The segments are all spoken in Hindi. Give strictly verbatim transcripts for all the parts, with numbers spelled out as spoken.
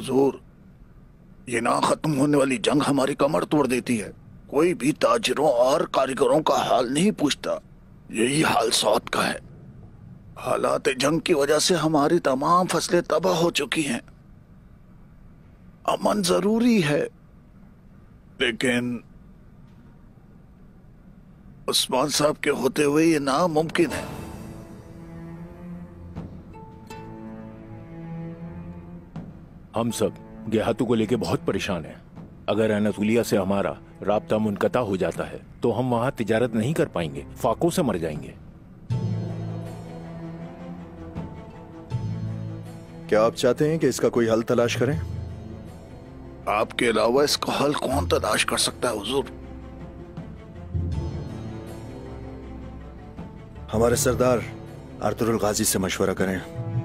हुजूर, ये ना खत्म होने वाली जंग हमारी कमर तोड़ देती है। कोई भी ताजिरों और कारीगरों का हाल नहीं पूछता। यही हाल सौद का है। हालात जंग की वजह से हमारी तमाम फसलें तबाह हो चुकी हैं। अमन जरूरी है, लेकिन उस्मान साहब के होते हुए ये नामुमकिन है। हम सब गेहातू को लेके बहुत परेशान हैं। अगर अनातोलिया से हमारा राब्ता मुनक़ता हो जाता है तो हम वहां तिजारत नहीं कर पाएंगे, फाकों से मर जाएंगे। क्या आप चाहते हैं कि इसका कोई हल तलाश करें? आपके अलावा इसका हल कौन तलाश कर सकता है हुजूर? हमारे सरदार अर्तुरुल गाजी से मशवरा करें।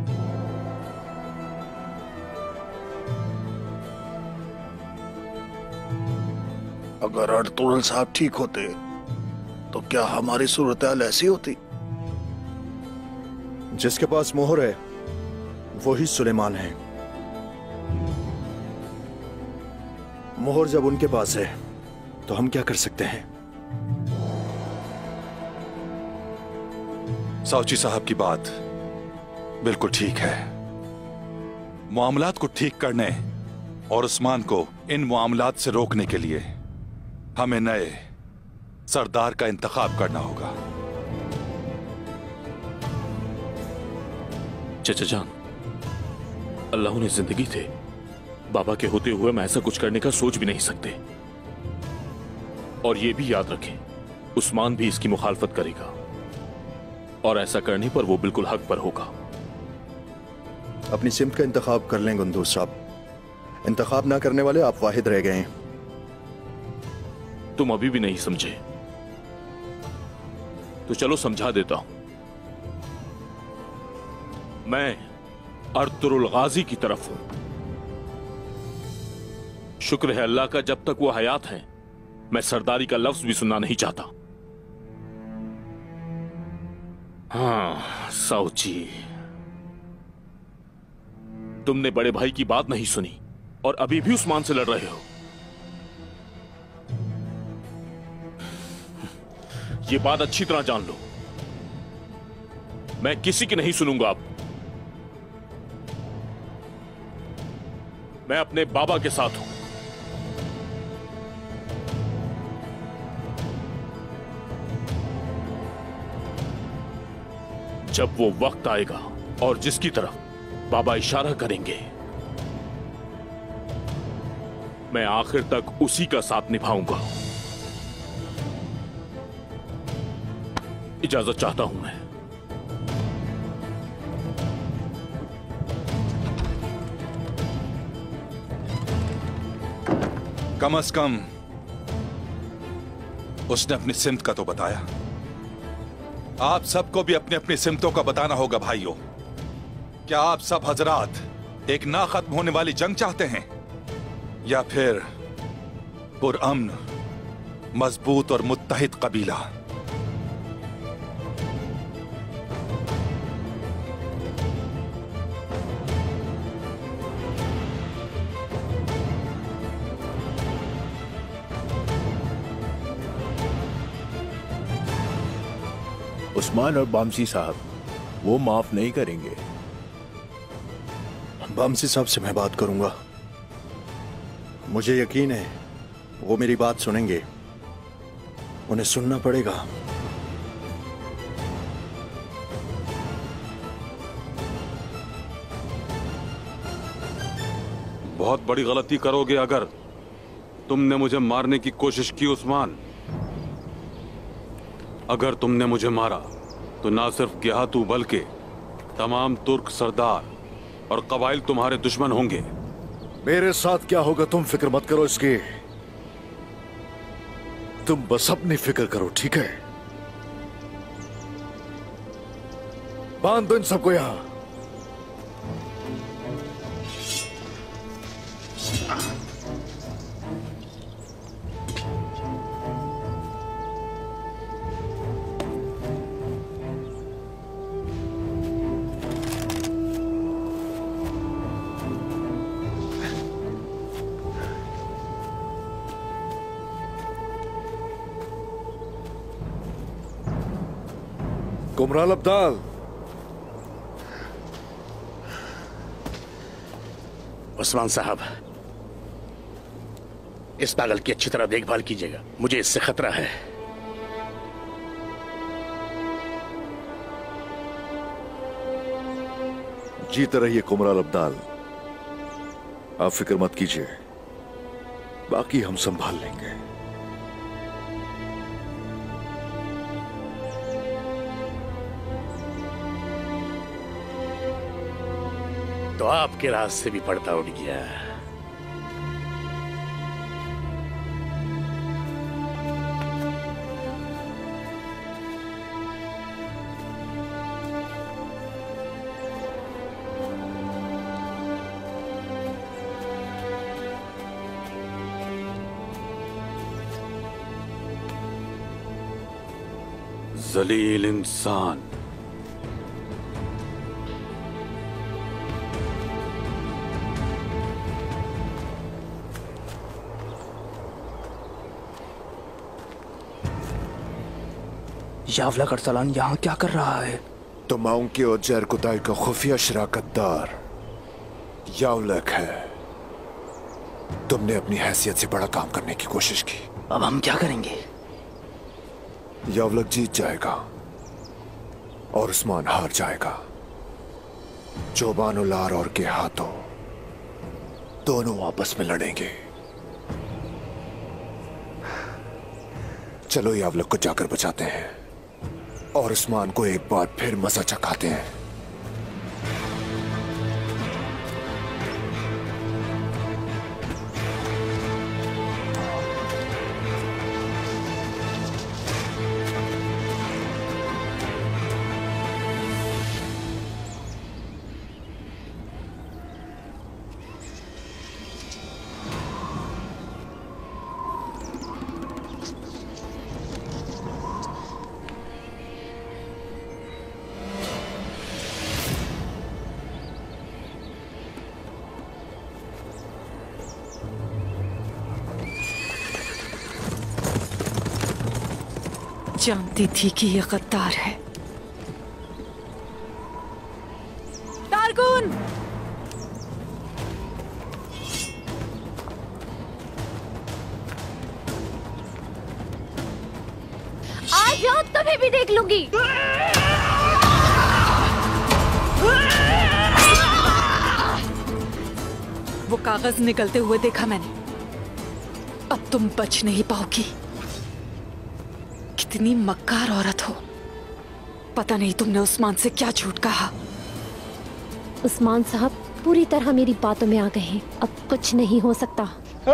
अगर अर्तुरुल साहब ठीक होते तो क्या हमारी सूरत हाल ऐसी होती? जिसके पास मोहर है वही सुलेमान है। मोहर जब उनके पास है तो हम क्या कर सकते हैं? साउची साहब की बात बिल्कुल ठीक है। मामलात को ठीक करने और उस्मान को इन मामलात से रोकने के लिए हमें नए सरदार का इंतखाब करना होगा। चचा जान, अल्लाह ने जिंदगी थे बाबा के होते हुए मैं ऐसा कुछ करने का सोच भी नहीं सकते। और ये भी याद रखें, उस्मान भी इसकी मुखालफत करेगा और ऐसा करने पर वो बिल्कुल हक पर होगा। अपनी सिमत का इंतखाब कर लें गुंदूस साहब। इंतखाब ना करने वाले आप वाहिद रह गए हैं। तुम अभी भी नहीं समझे तो चलो समझा देता हूं। मैं अर्तुरुल गाजी की तरफ हूं। शुक्र है अल्लाह का, जब तक वो हयात हैं मैं सरदारी का लफ्ज भी सुनना नहीं चाहता। हाँ साउची, तुमने बड़े भाई की बात नहीं सुनी और अभी भी उस्मान से लड़ रहे हो। ये बात अच्छी तरह जान लो, मैं किसी की नहीं सुनूंगा। अब मैं अपने बाबा के साथ हूं। जब वो वक्त आएगा और जिसकी तरफ बाबा इशारा करेंगे मैं आखिर तक उसी का साथ निभाऊंगा। इजाजत चाहता हूं मैं। कम अज कम उसने अपनी सिमत का तो बताया। आप सबको भी अपनी अपनी सिमतों का बताना होगा भाइयों। क्या आप सब हजरात एक ना खत्म होने वाली जंग चाहते हैं या फिर पुरअमन, मजबूत और मुत्तहिद कबीला? उस्मान और बामसी साहब वो माफ नहीं करेंगे। बामसी साहब से मैं बात करूंगा। मुझे यकीन है वो मेरी बात सुनेंगे। उन्हें सुनना पड़ेगा। बहुत बड़ी गलती करोगे अगर तुमने मुझे मारने की कोशिश की उस्मान। अगर तुमने मुझे मारा तो ना सिर्फ गेहातू बल्कि तमाम तुर्क सरदार और कबाइल तुम्हारे दुश्मन होंगे। मेरे साथ क्या होगा तुम फिक्र मत करो इसकी। तुम बस अपनी फिक्र करो, ठीक है? बांध दो इन सबको यहां। कुमराल अब्दाल, उस्मान साहब, इस पागल की अच्छी तरह देखभाल कीजिएगा, मुझे इससे खतरा है। जीते रहिए कुमराल अब्दाल, आप फिक्र मत कीजिए, बाकी हम संभाल लेंगे। तो आपके रास्ते भी पर्दा उठ गया। जलील इंसान, यावलक अरसलान यहाँ क्या कर रहा है? तमाम के और जरकुताई का खुफिया शराकतदार यावलक है। तुमने अपनी हैसियत से बड़ा काम करने की कोशिश की। अब हम क्या करेंगे? यावलक जीत जाएगा और उस्मान हार जाएगा। चौबानुलार और के हाथों दोनों आपस में लड़ेंगे। चलो यावलक को जाकर बचाते हैं और उस्मान को एक बार फिर मजा चखाते हैं। जानती थी कि ये गद्दार है। तारकुन! आ जाओ, तुम्हें भी देख लूंगी। वो कागज निकलते हुए देखा मैंने। अब तुम बच नहीं पाओगी। कितनी मक्कार औरत हो। पता नहीं तुमने उस्मान से क्या झूठ कहा। उस्मान साहब पूरी तरह मेरी बातों में आ गए हैं। अब कुछ नहीं हो सकता।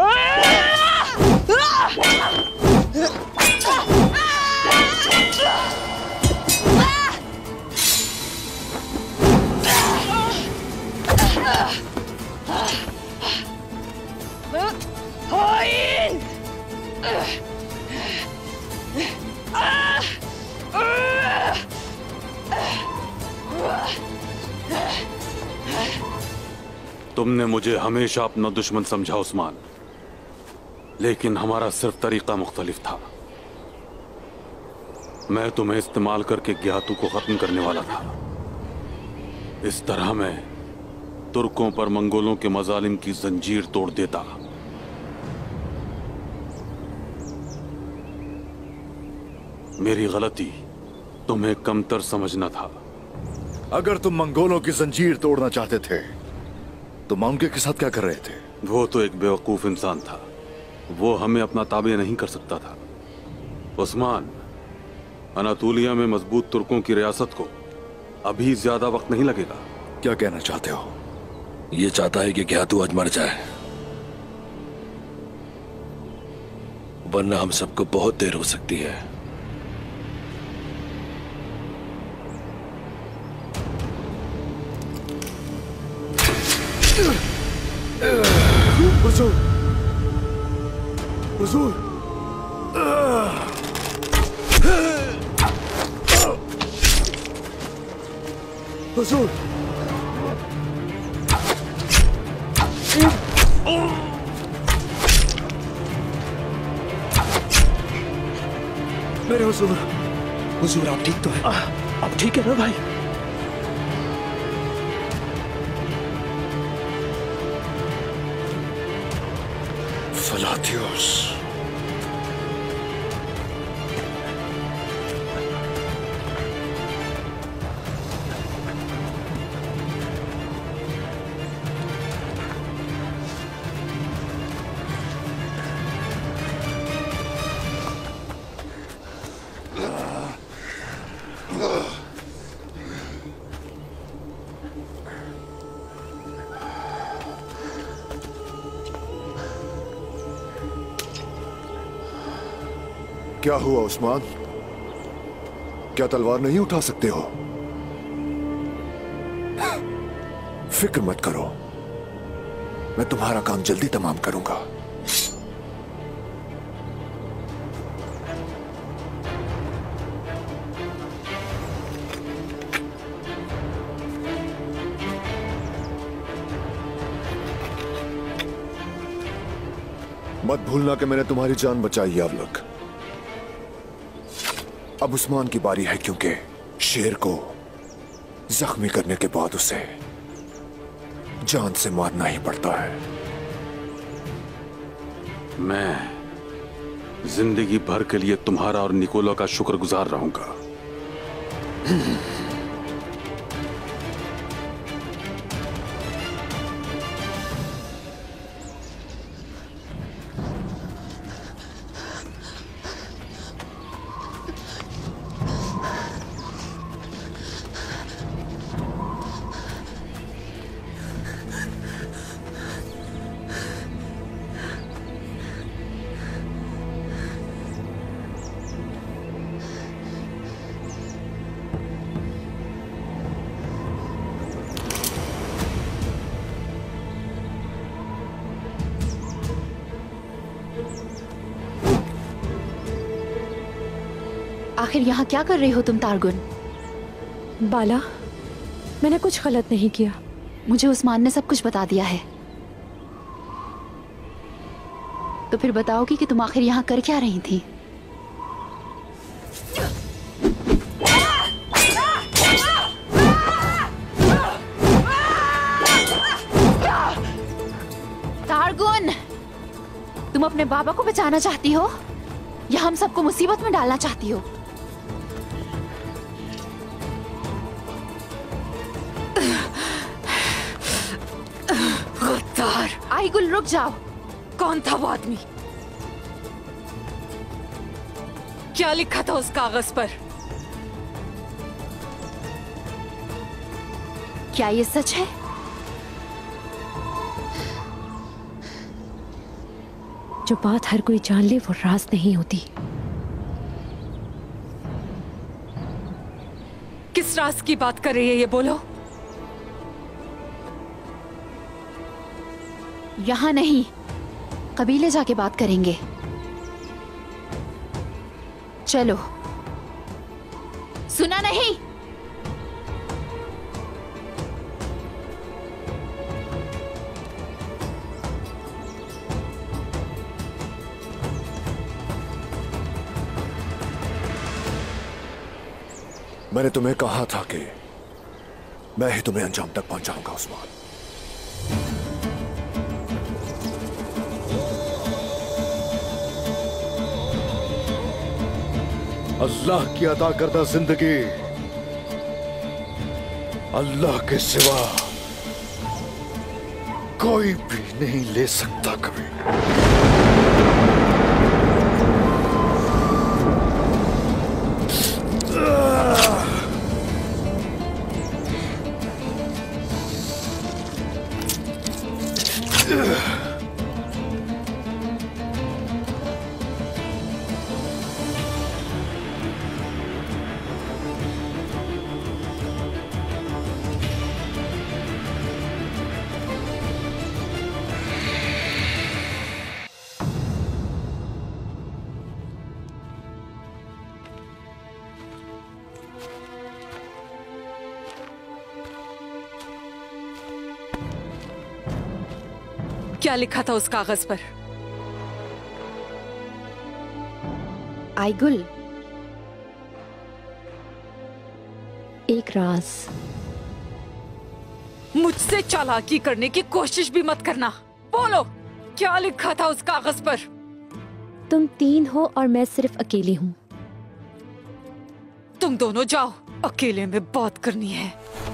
तुमने मुझे हमेशा अपना दुश्मन समझा उस्मान, लेकिन हमारा सिर्फ तरीका मुख्तलिफ था। मैं तुम्हें इस्तेमाल करके ज्ञातू को खत्म करने वाला था। इस तरह मैं तुर्कों पर मंगोलों के मजालिम की जंजीर तोड़ देता। मेरी गलती तुम्हें कमतर समझना था। अगर तुम मंगोलों की जंजीर तोड़ना चाहते थे तो माउंके के साथ क्या कर रहे थे? वो तो एक बेवकूफ इंसान था। वो हमें अपना ताबे नहीं कर सकता था। उस्मान, अनातोलिया में मजबूत तुर्कों की रियासत को अभी ज्यादा वक्त नहीं लगेगा। क्या कहना चाहते हो? ये चाहता है कि ज्ञातू आज मर जाए, वरना हम सबको बहुत देर हो सकती है। हुजूर, हुजूर, हुजूर, मेरे हुजूर, हुजूर आप ठीक तो हैं? अब ठीक है ना भाई? फलाथियोस, क्या हुआ उस्मान? क्या तलवार नहीं उठा सकते हो? फिक्र मत करो, मैं तुम्हारा काम जल्दी तमाम करूंगा। मत भूलना कि मैंने तुम्हारी जान बचाई यावलक। अब उस्मान की बारी है, क्योंकि शेर को जख्मी करने के बाद उसे जान से मारना ही पड़ता है। मैं जिंदगी भर के लिए तुम्हारा और निकोला का शुक्रगुजार रहूंगा। आखिर यहाँ क्या कर रही हो तुम तारगुन? बाला, मैंने कुछ गलत नहीं किया। मुझे उस्मान ने सब कुछ बता दिया है। तो फिर बताओगी कि तुम आखिर यहाँ कर क्या रही थी? तारगुन, तुम अपने बाबा को बचाना चाहती हो या हम सबको मुसीबत में डालना चाहती हो? गद्दार! आईगुल, रुक जाओ। कौन था वो आदमी? क्या लिखा था उस कागज पर? क्या ये सच है? जो बात हर कोई जान ले वो राज नहीं होती। किस राज की बात कर रही है ये बोलो? यहां नहीं, कबीले जाके बात करेंगे। चलो। सुना नहीं? मैंने तुम्हें कहा था कि मैं ही तुम्हें अंजाम तक पहुंचाऊंगा उस्मान। अल्लाह की अता करदा जिंदगी अल्लाह के सिवा कोई भी नहीं ले सकता कभी। क्या लिखा था उस कागज पर? आईगुल, एक राज। मुझसे चालाकी करने की कोशिश भी मत करना। बोलो, क्या लिखा था उस कागज पर? तुम तीन हो और मैं सिर्फ अकेली हूँ। तुम दोनों जाओ, अकेले में बात करनी है।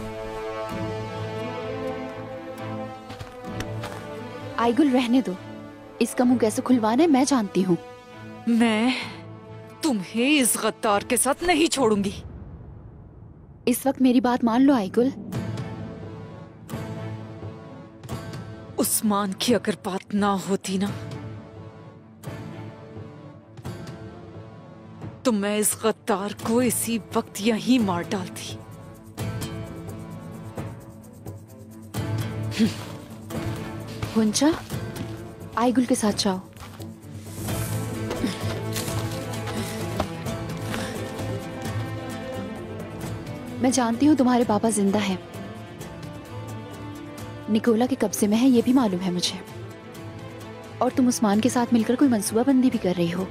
आईगुल रहने दो, इसका मुंह कैसे खुलवाना है मैं जानती हूँ। मैं तुम्हें इस गद्दार के साथ नहीं छोड़ूंगी। इस वक्त मेरी बात मान लो आईगुल। उस्मान की अगर बात ना होती ना, तो मैं इस गद्दार को इसी वक्त यहीं मार डालती। गुंजा, आईगुल के साथ जाओ। मैं जानती हूँ तुम्हारे पापा जिंदा हैं। निकोला के कब्जे में है, ये भी मालूम है मुझे। और तुम उस्मान के साथ मिलकर कोई मंसूबाबंदी भी कर रही हो।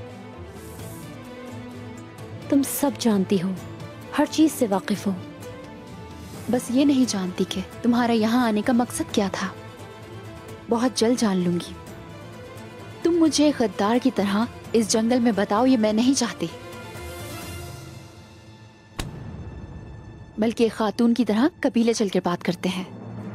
तुम सब जानती हो, हर चीज से वाकिफ हो। बस ये नहीं जानती कि तुम्हारा यहाँ आने का मकसद क्या था। बहुत जल्द जान लूंगी। तुम मुझे गद्दार की तरह इस जंगल में बताओ, ये मैं नहीं चाहती। बल्कि एक खातून की तरह कबीले चलकर बात करते हैं।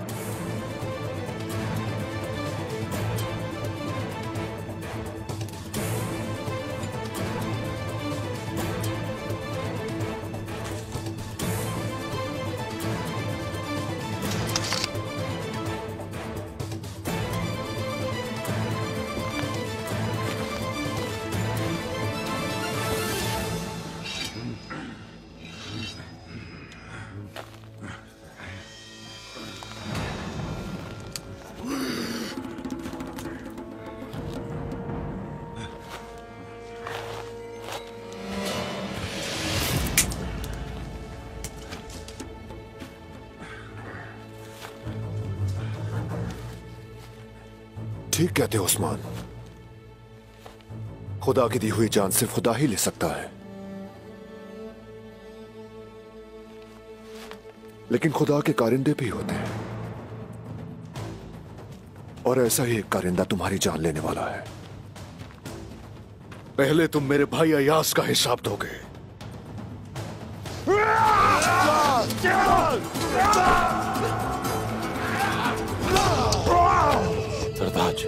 ठीक कहते हो उस्मान, खुदा की दी हुई जान सिर्फ खुदा ही ले सकता है। लेकिन खुदा के कारिंदे भी होते हैं, और ऐसा ही एक कारिंदा तुम्हारी जान लेने वाला है। पहले तुम मेरे भाई अयास का हिसाब दोगे। सरताज,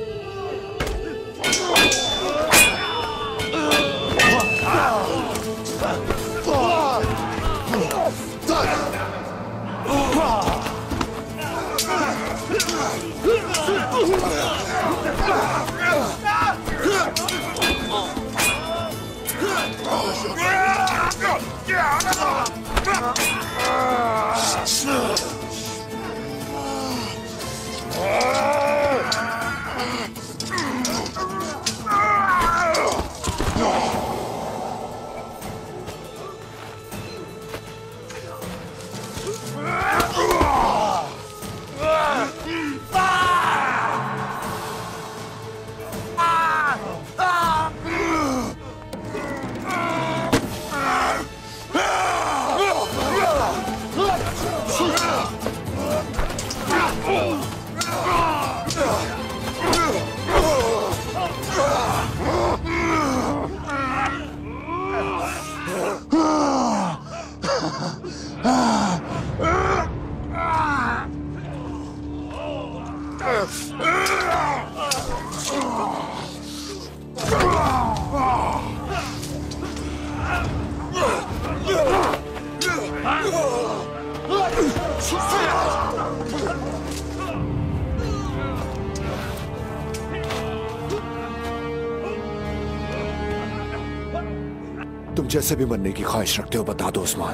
तुम जैसे भी मरने की ख्वाहिश रखते हो बता दो उस्मान,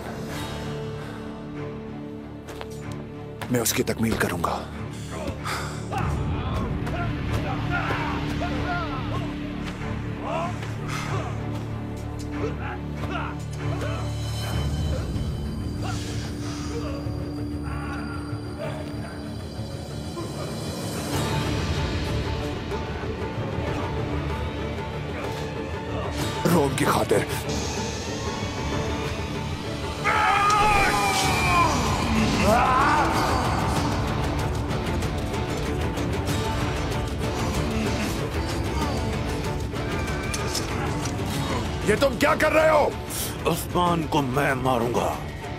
मैं उसकी तकमील करूंगा। रोम की खातिर। ये तुम क्या कर रहे हो? उस्मान को मैं मारूंगा।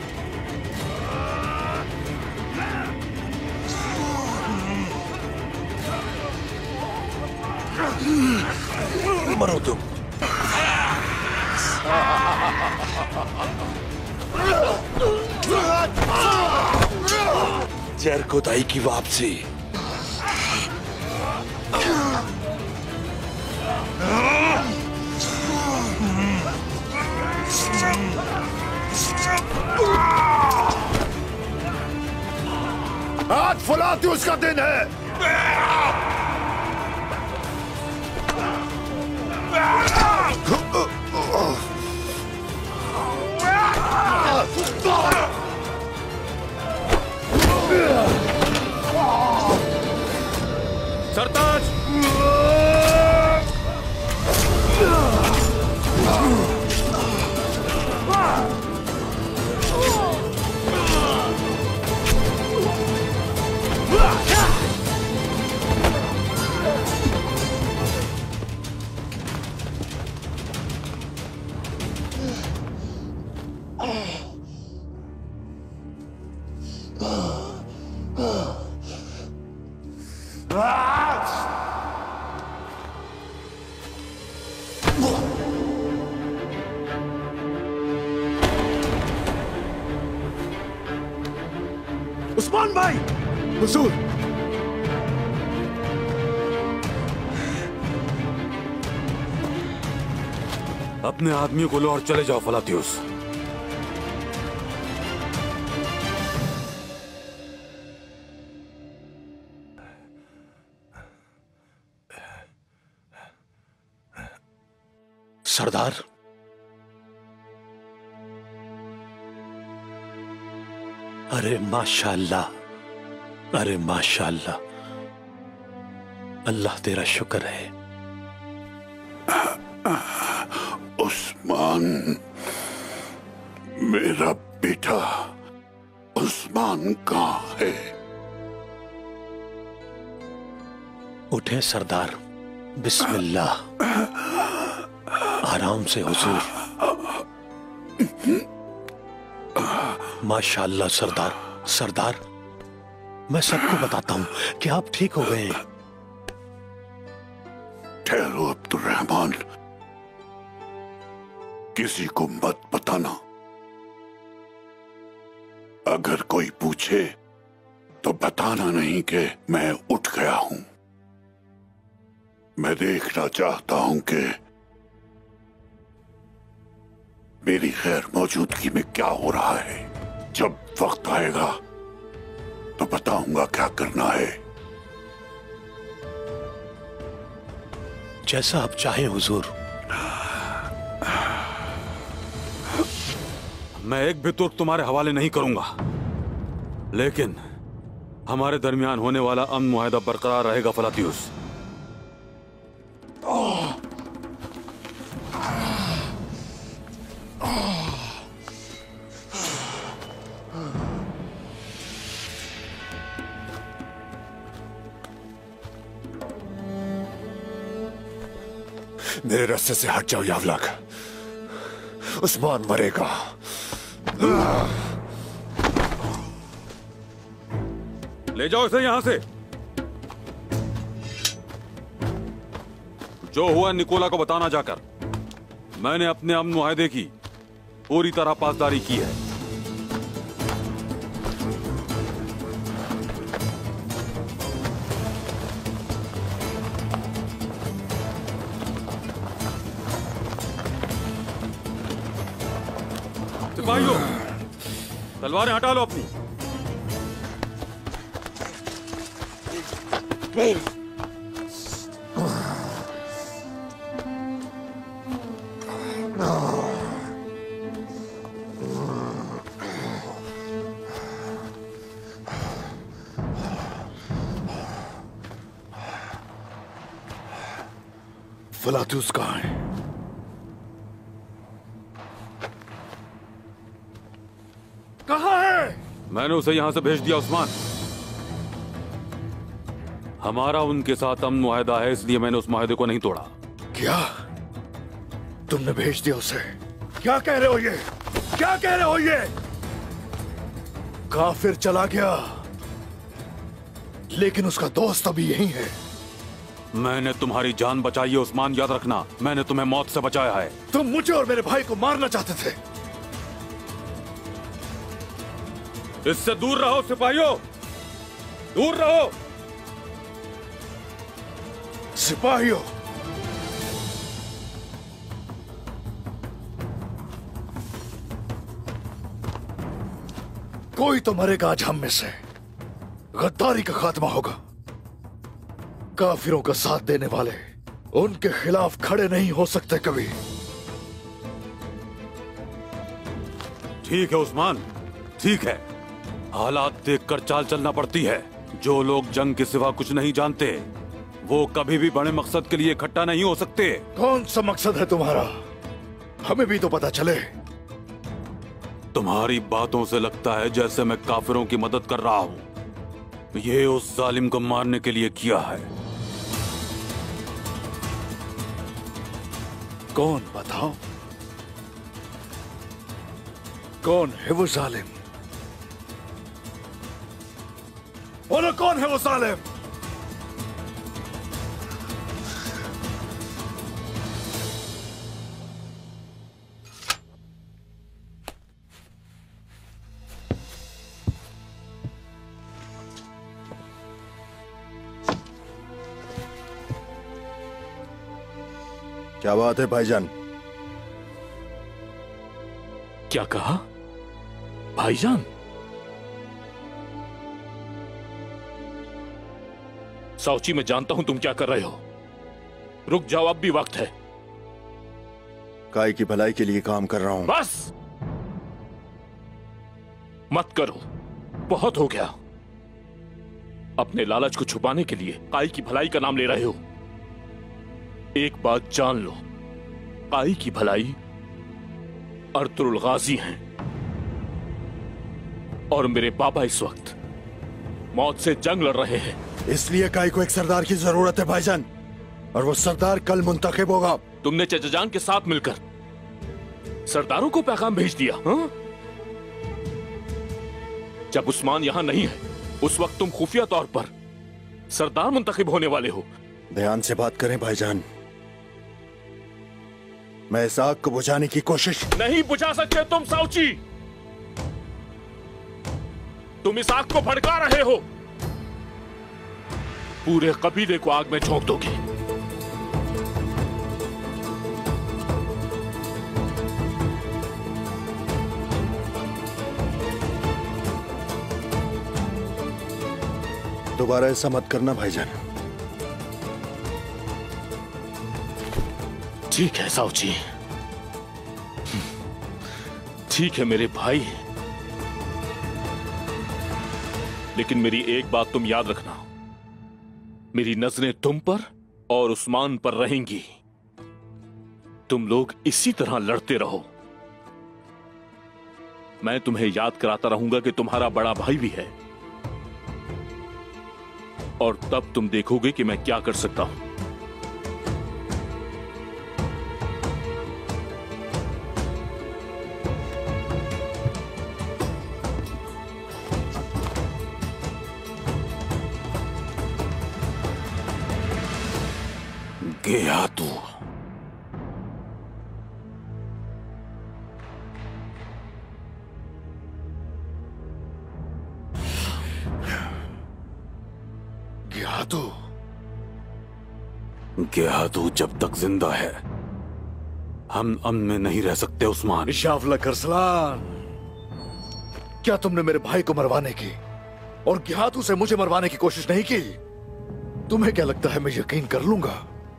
मरो तुम। जरकोदाई की वापसी। आज फुलात्यूस का दिन है। सरताज! उस्मान भाई! हुजूर! अपने आदमियों को लो और चले जाओ फलातियुस। सरदार, अरे माशाअल्लाह, अरे माशाअल्लाह, अल्लाह तेरा शुक्र है। उस्मान, मेरा बेटा उस्मान कहाँ है? उठे सरदार, बिस्मिल्लाह, आराम से हुजूर। माशाअल्लाह सरदार, सरदार मैं सबको बताता हूं कि आप ठीक हो गए हैं। ठहरो अब्दुर्रहमान, किसी को मत बताना। अगर कोई पूछे तो बताना नहीं कि मैं उठ गया हूं। मैं देखना चाहता हूं कि मेरी गैर मौजूदगी में क्या हो रहा है। जब वक्त आएगा तो बताऊंगा क्या करना है। जैसा आप चाहें हुजूर। मैं एक भी तुर्क तुम्हारे हवाले नहीं करूंगा, लेकिन हमारे दरमियान होने वाला अमन मुआहदा बरकरार रहेगा फलातियुस। मेरे रास्ते से हट जाओ यावलक, उस्मान मरेगा। ले जाओ इसे यहां से। जो हुआ निकोला को बताना जाकर। मैंने अपने अमन मुआहदे की पूरी तरह पासदारी की है। सिपाहियों, तलवारें हटा लो अपनी। फलातियुस कहाँ है? कहाँ है? मैंने उसे यहां से भेज दिया उस्मान। हमारा उनके साथ अमन मुआहदा है, इसलिए मैंने उस मुआहदे को नहीं तोड़ा। क्या तुमने भेज दिया उसे? क्या कह रहे हो ये? क्या कह रहे हो ये? काफिर चला गया, लेकिन उसका दोस्त अभी यहीं है। मैंने तुम्हारी जान बचाई है उस्मान, याद रखना। मैंने तुम्हें मौत से बचाया है। तुम मुझे और मेरे भाई को मारना चाहते थे। इससे दूर रहो सिपाहियों, दूर रहो। सिपाहियों, कोई तो मरेगा आज हम में से। गद्दारी का खात्मा होगा। काफिरों का साथ देने वाले उनके खिलाफ खड़े नहीं हो सकते कभी। ठीक है उस्मान, ठीक है। हालात देखकर चाल चलना पड़ती है। जो लोग जंग के सिवा कुछ नहीं जानते, वो कभी भी बड़े मकसद के लिए इकट्ठा नहीं हो सकते। कौन सा मकसद है तुम्हारा? हमें भी तो पता चले। तुम्हारी बातों से लगता है जैसे मैं काफिरों की मदद कर रहा हूं। ये उस जालिम को मारने के लिए किया है। कौन? बताओ, कौन है वो जालिम? बोलो, कौन है वो जालिम? क्या बात है भाईजान? क्या कहा भाईजान? साउची, मैं जानता हूं तुम क्या कर रहे हो। रुक जाओ, अब भी वक्त है। काय की भलाई के लिए काम कर रहा हूं। बस मत करो, बहुत हो गया। अपने लालच को छुपाने के लिए काय की भलाई का नाम ले रहे हो। एक बात जान लो, काई की भलाई अर्तुल गाजी हैं और मेरे पापा इस वक्त मौत से जंग लड़ रहे हैं। इसलिए काई को एक सरदार की जरूरत है भाईजान, और वो सरदार कल मुंतखब होगा। तुमने चचाजान के साथ मिलकर सरदारों को पैगाम भेज दिया, हाँ? जब उस्मान यहां नहीं है, उस वक्त तुम खुफिया तौर पर सरदार मुंतखब होने वाले हो। ध्यान से बात करें भाईजान। मैं इस आग को बुझाने की कोशिश नहीं बुझा सकते तुम साउची। तुम इस आग को भड़का रहे हो, पूरे कबीले को आग में झोंक दोगे। दोबारा ऐसा मत करना भाईजान। ठीक है साउची, ठीक है मेरे भाई, लेकिन मेरी एक बात तुम याद रखना, मेरी नजरें तुम पर और उस्मान पर रहेंगी। तुम लोग इसी तरह लड़ते रहो। मैं तुम्हें याद कराता रहूंगा कि तुम्हारा बड़ा भाई भी है, और तब तुम देखोगे कि मैं क्या कर सकता हूं। गया तू। गया तू। गया तू जब तक जिंदा है, हम अमन में नहीं रह सकते उस्मान। शावलक अरसलान, क्या तुमने मेरे भाई को मरवाने की और गिहातू से मुझे मरवाने की कोशिश नहीं की? तुम्हें क्या लगता है मैं यकीन कर लूंगा?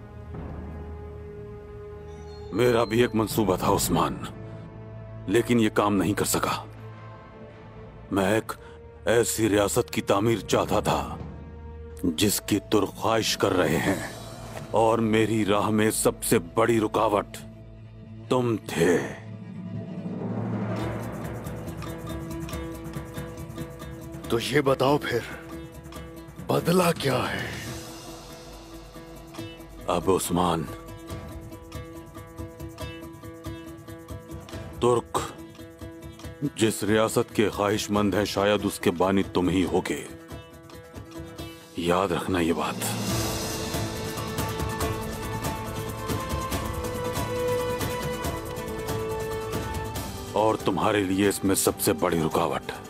मेरा भी एक मंसूबा था उस्मान, लेकिन यह काम नहीं कर सका। मैं एक ऐसी रियासत की तामीर चाहता था जिसकी तुर्ख्वाहिश कर रहे हैं, और मेरी राह में सबसे बड़ी रुकावट तुम थे। तो ये बताओ फिर बदला क्या है? अब उस्मान, तुर्क जिस रियासत के ख्वाहिशमंद है शायद उसके बानी तुम ही होगे। याद रखना ये बात। और तुम्हारे लिए इसमें सबसे बड़ी रुकावट